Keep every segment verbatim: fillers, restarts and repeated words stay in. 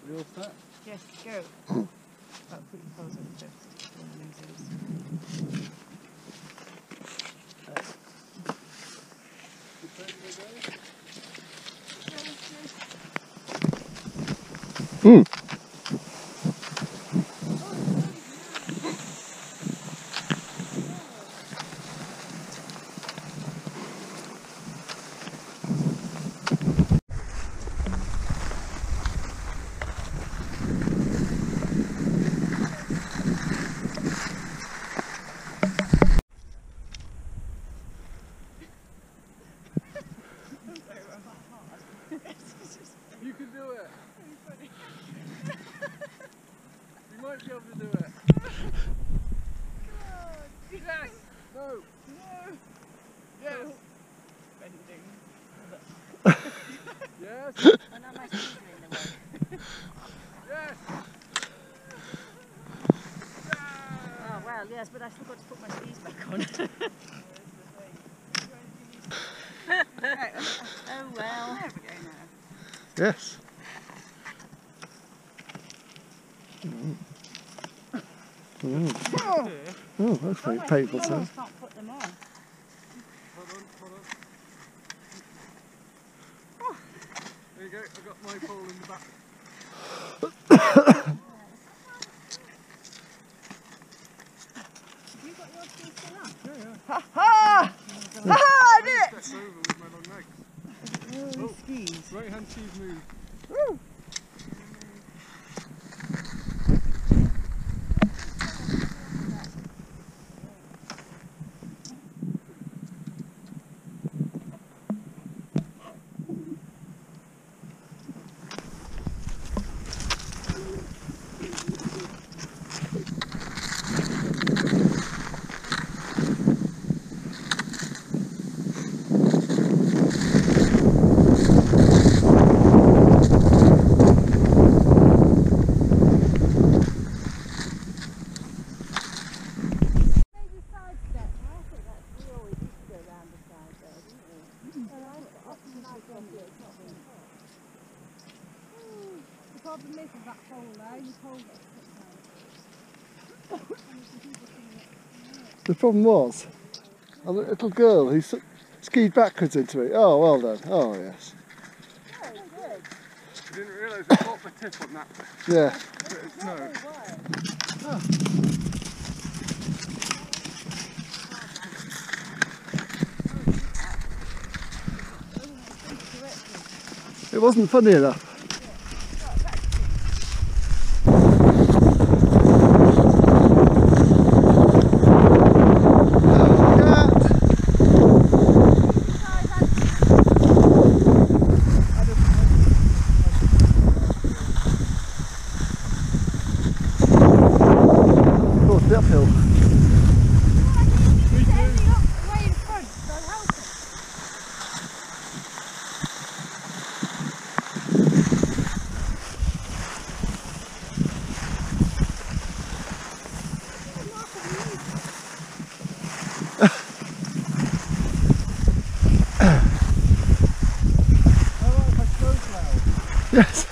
You all set? Yes, go. Oh, put your clothes on first. Mm. You can do it. You might be able to do it. Yes. No. No. Yes. Bending. Yes. Oh, now my skis are in the way. Yes. Oh, well, yes, but I forgot to put my skis back on. Oh, well. There we go now. Yes. Mm. Mm. Oh, Oh, that's very oh, painful I sound. can't put them on. Hold on, hold on. Oh. There you go, I've got my pole in the back. Have you got your skis still on? Yeah, yeah. Ha ha! Ha ha! I did it! Stepped over with my long legs. Oh, skis. Right hand skis move. Woo! The problem is with that hole there, you hold it. The problem was, a little girl who s- skied backwards into it. Oh, well done. Oh, yes. Oh, good. I didn't realise I caught the tip on that. Yeah. But it's no. Oh. It wasn't funny enough. Uphill. Yes.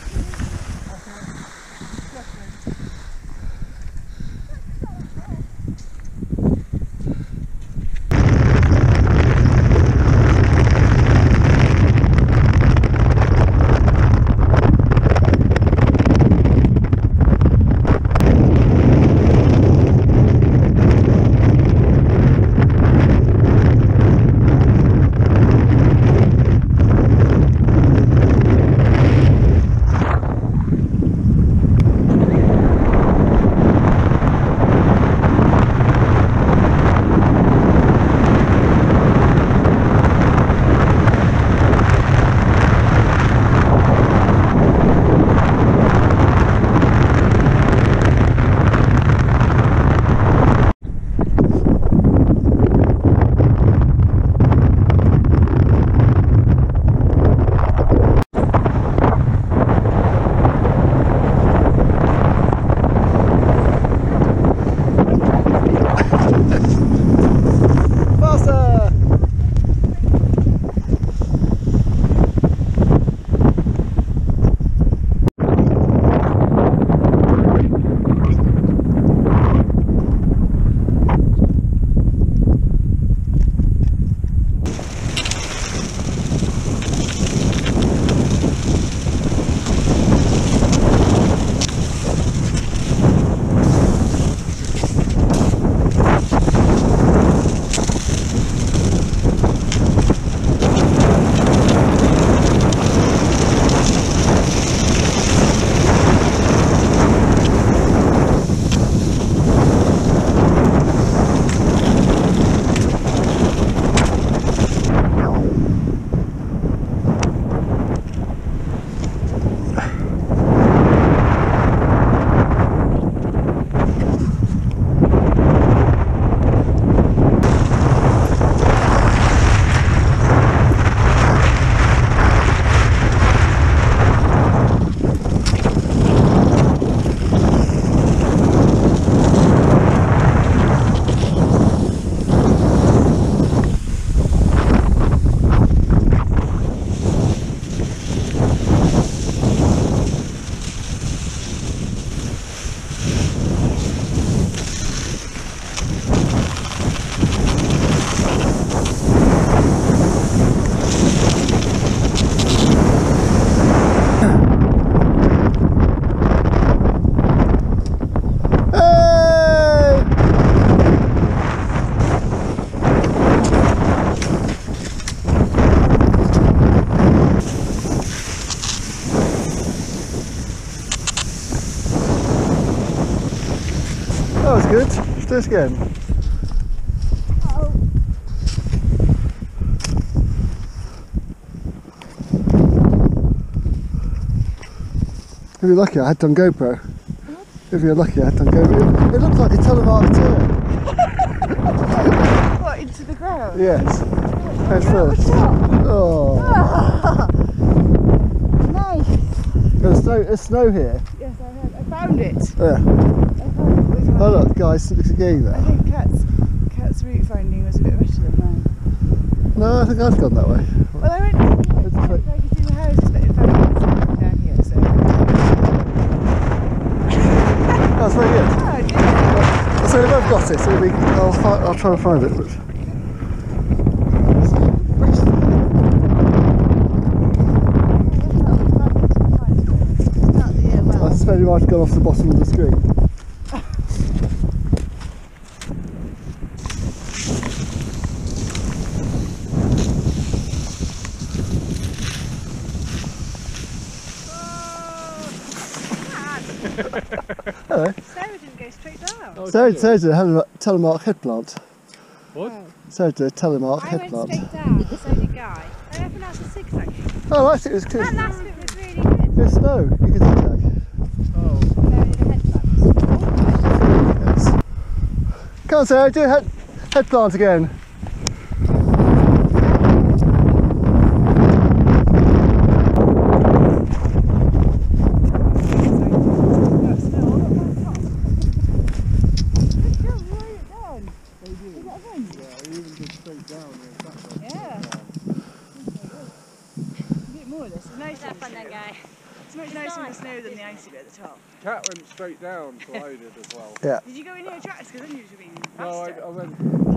was good. Let's do it again. Oh. If you're lucky, I had it on GoPro. What? If you're lucky, I had it on GoPro. It, it looks like a telemark turn. What, into the ground? Yes. Head Oh, first. Oh. Oh. Nice. There's snow, there's snow here. Yes, I have. I found it. Yeah. I found it with my... Oh look, guys, look again there. I think Kat's, Kat's route finding was a bit better than mine. No, I think I've gone that way. Well, I went to see It's if like- I could see the houses, but in fact it's down here, so... That's very good. Oh, yeah. So if I've got it, so we, I'll, fi I'll try and find it. But... I suspect you might have gone off the bottom of the screen. Hello. Sarah didn't go straight down. Oh, Sarah, did you? Sarah did a hel- telemark head plant. What? Sarah did a telemark I head went plant. straight down, and so did Guy. I reckon that's a zigzag. Oh, I think it was good. That last bit was really good. Good snow. You can zigzag. Oh. Sarah did a head plant. Yes. Come on, Sarah, do a head, head plant again. That fun, that guy. It's much nicer in the snow than the icy bit at the top. Cat went straight down, so I did as well. Yeah. Did you go in here and tracks? Because then you should be No, I, faster. I went.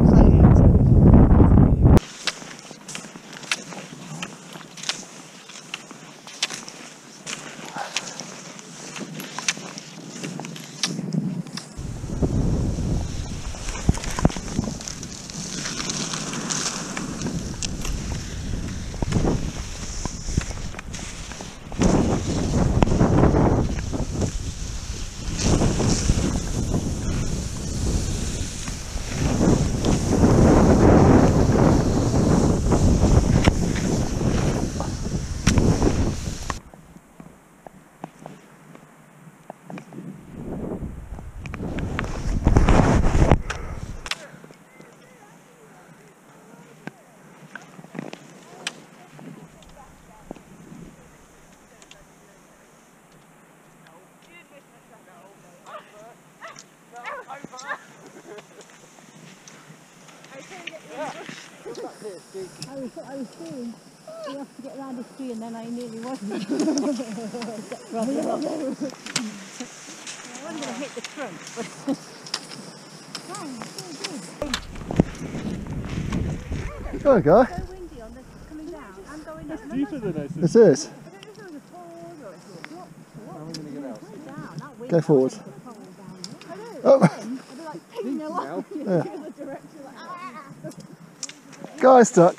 I was, I was doing, you have to get around this tree and then I nearly wasn't. I wasn't going to hit the trunk, but... Go on, guy. So windy on the coming down and going up. Deeper than I It is. I don't know if there was a pole or if it was what. How am I going to get out? Down, that wind. Go forward. I know. Oh. I'd be like pinging along in Yeah. the other direction. Like, ah. Guy's stuck.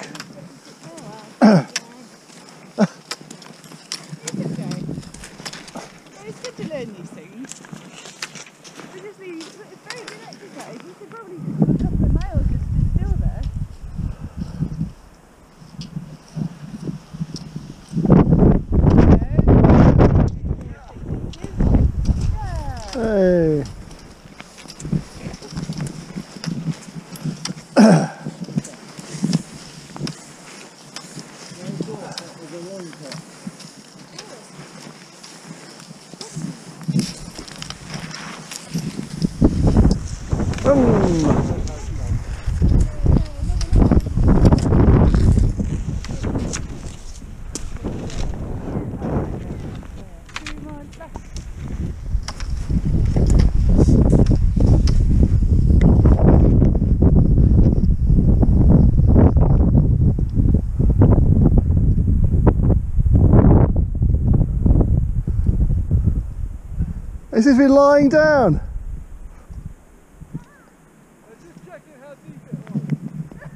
It's good to learn these things. We just need, it's very good exercise. You could probably just do a couple of miles just to still there. Hey. As if you're lying down. Let's just check in how deep it was.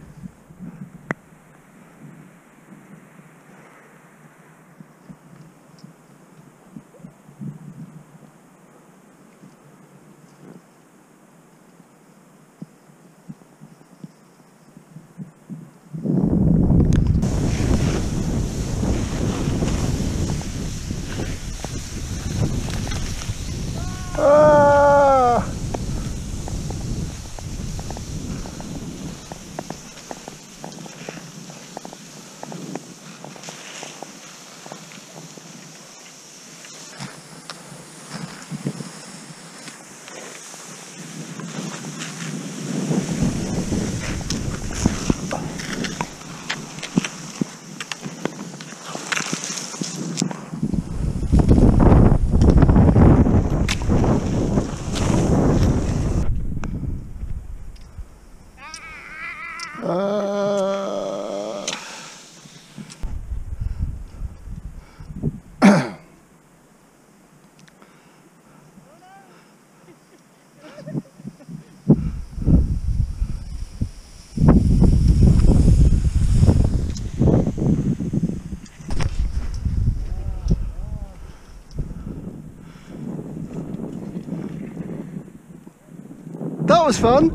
was fun.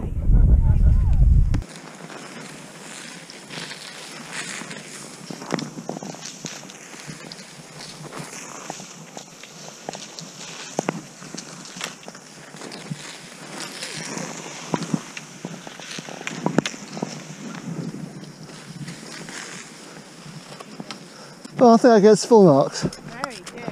Well, I think I get full marks. Very good.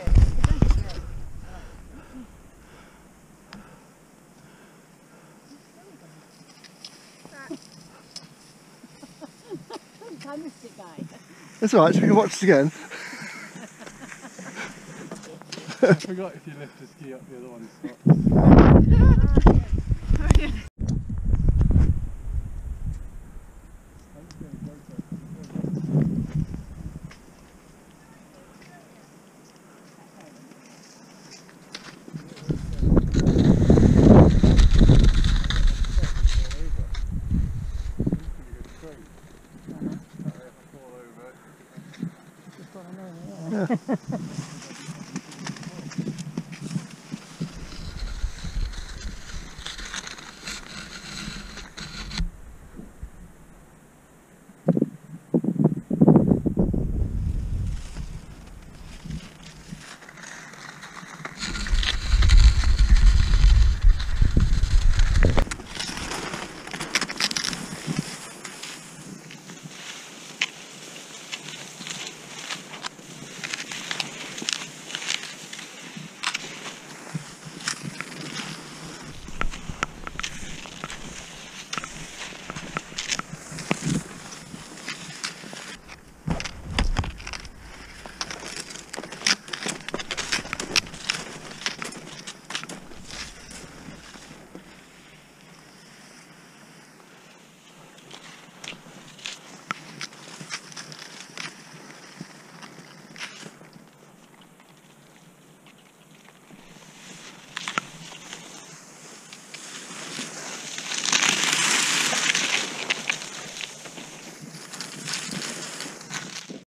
I missed it, guy. It's alright, we can watch it again. I forgot if you lift the ski up, the other one stops. Yeah.